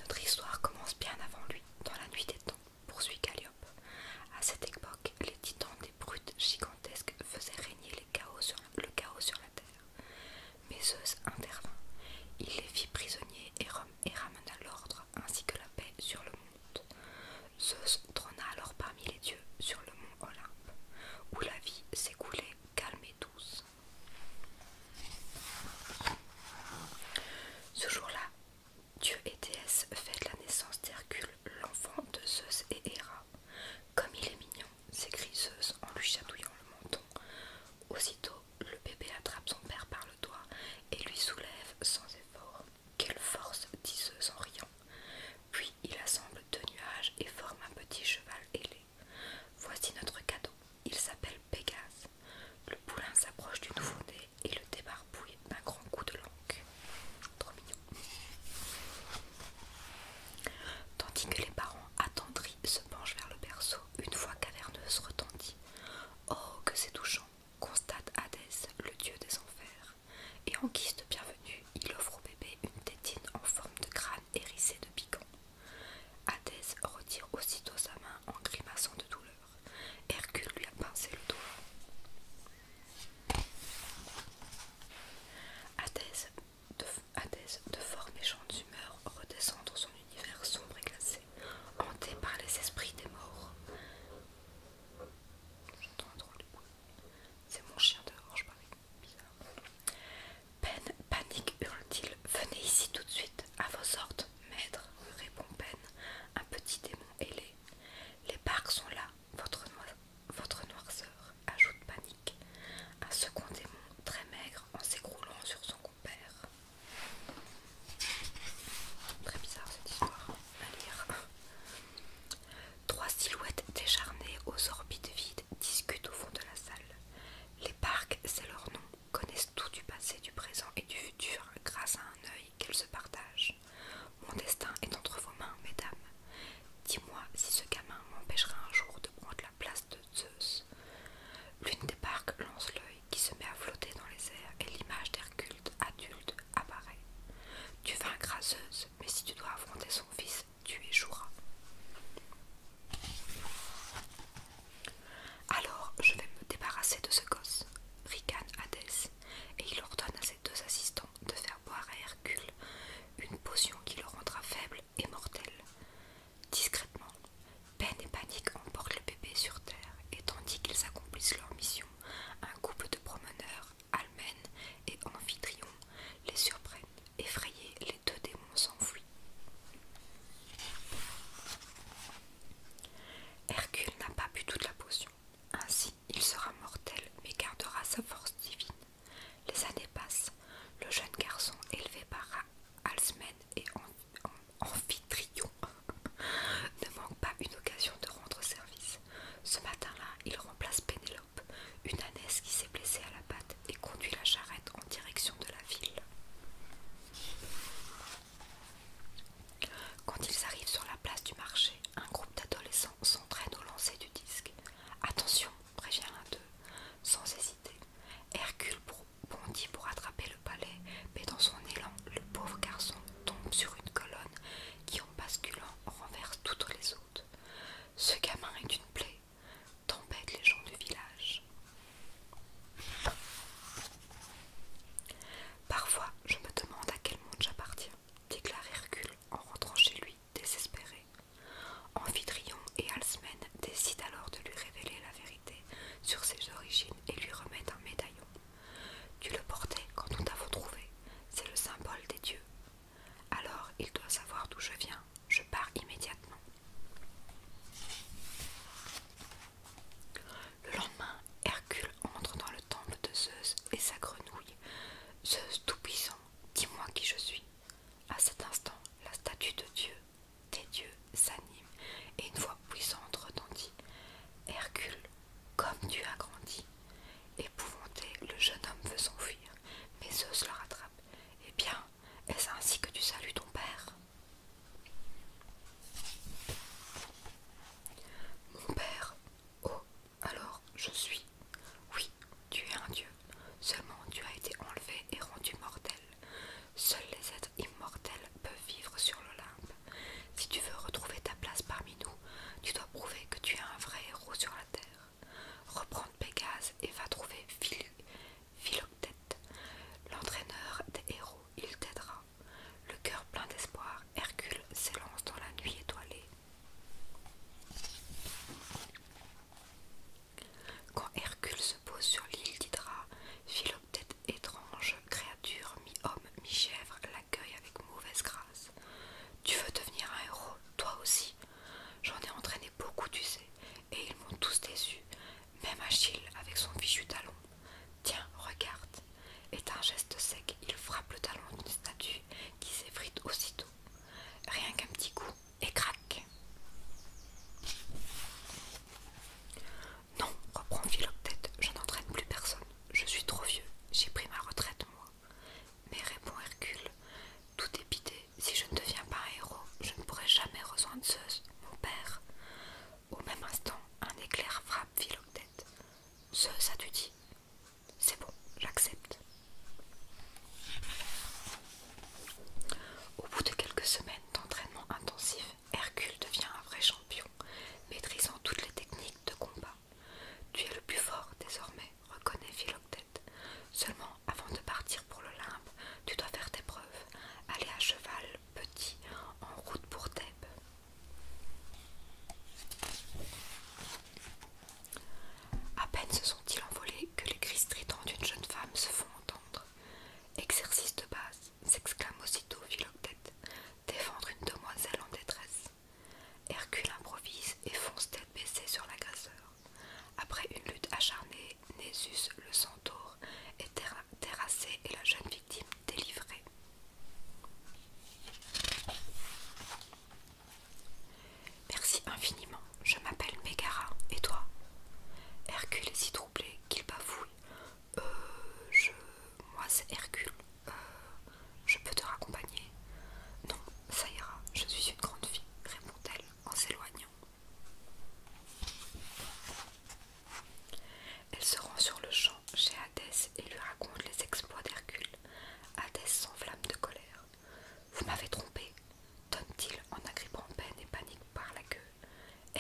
Notre histoire commence bien avant lui, dans la nuit des temps, poursuit Calliope. À cette époque, les titans des brutes gigantesques faisaient régner le chaos sur la terre. Mais Zeus intervint. Il les fit prisonniers et ramena l'ordre ainsi que la paix sur le monde. Zeus trôna alors parmi les dieux sur le mont Olympe, où la vie s'écoulait calme et douce. Ce jour-là, Dieu et déesse fêtent la naissance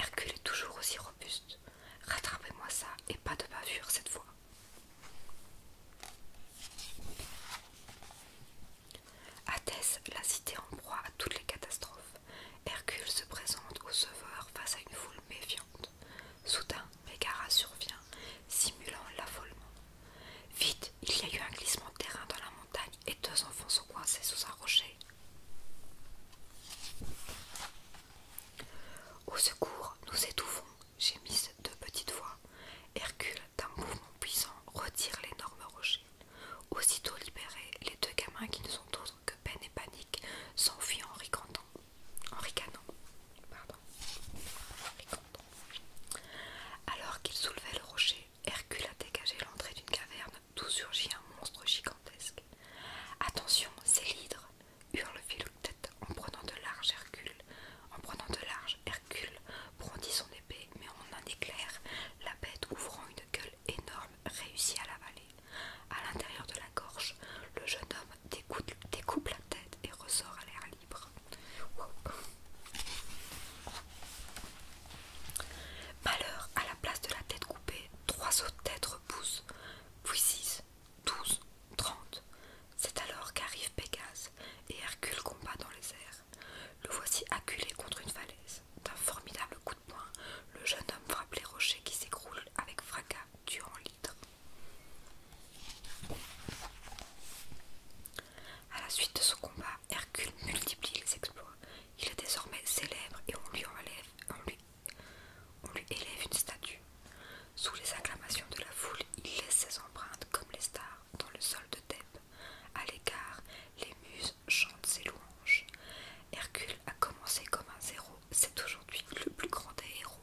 Hercule est toujours aussi robuste. Rattrapez-moi ça et pas de bavure cette fois. Hadès, la cité en proie à toutes les catastrophes. Hercule se présente au sauveur face à une foule méfiante. Soudain, Mégara survient, simulant l'affolement. Vite, il y a eu un glissement de terrain dans la montagne et 2 enfants sont coincés sous un rocher. Au secours, nous étouffons, gémissent 2 petites voix. Hercule, d'un mouvement puissant, retire l'énorme rocher. Aussitôt libérés, les 2 gamins qui ne sont autres que peine et panique s'enfuient en ricanant. Alors qu'il soulevait le rocher, Hercule a dégagé l'entrée d'une caverne d'où surgit un monstre gigantesque. Attention, c'est l'hydre, hurle Philoctète en prenant de large Hercule brandit son épée, mais en un éclair, la bête ouvrant une gueule énorme réussit à l'avaler. À l'intérieur de la gorge, le jeune homme découpe la tête et ressort à l'air libre. Malheur, à la place de la tête coupée, 3 autres têtes repoussent, puis 6, 12, 30. C'est alors qu'arrive Pégase et Hercule combat dans les airs. Le voici acculé contre une falaise. D'un formidable coup de poing, le jeune homme frappe les rochers qui s'écroulent avec fracas, tuant l'hydre. À la suite de ce combat, Hercule multiplie les exploits. Il est désormais célèbre et on lui élève une statue. Sous les acclamations de la foule, il laisse ses empreintes comme les stars dans le sol de Thèbes. À l'écart, les muses chantent ses louanges. Hercule a commencé comme un zéro, c'est aujourd'hui le plus grand des héros.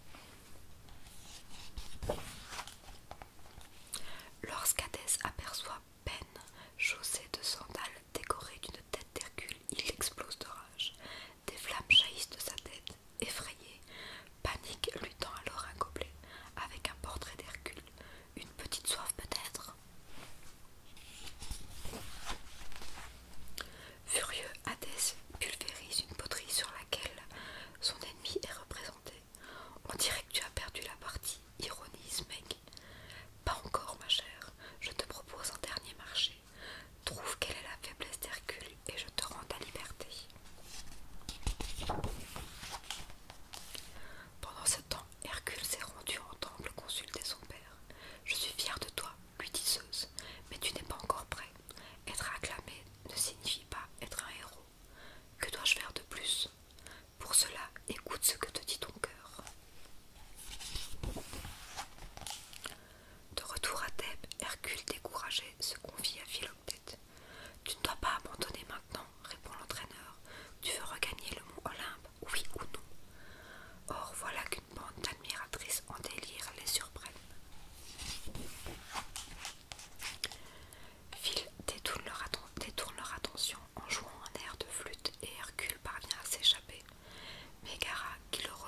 Lorsqu'Hadès aperçoit Peine, chaussée de sandales décorée d'une tête d'Hercule, il explose de rage. Des flammes jaillissent de sa tête. Effrayé, Panique lui tend alors un gobelet avec un portrait d'Hercule. Une petite soif peut-être. Furieux, Hadès pulvérise une poterie sur laquelle son ennemi est représenté. On dirait que tu as perdu la partie, ironise Meg. Pas encore, ma chère, je te propose un dernier marché. Trouve quelle est la faiblesse d'Hercule et je te rends ta liberté. Pendant ce temps, Hercule s'est rendu en temple consulter son père. Je suis fière de toi, lui dit Zeus, mais tu n'es pas encore prêt. Être acclamé ne signifie pas être un héros. Que dois-je faire de plus? Pour cela, écoute ce que te dit ton cœur. De retour à Thèbes, Hercule découragé se confie à Philoctète. Tu ne dois pas abandonner maintenant, répond l'entraîneur. Tu veux regagner le mont Olympe, oui ou non? Or voilà qu'une bande d'admiratrices en délire les surprennent. Phil détourne leur attention en jouant un air de flûte et Hercule parvient à s'échapper. Mégara, qui le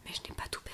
mais je n'ai pas tout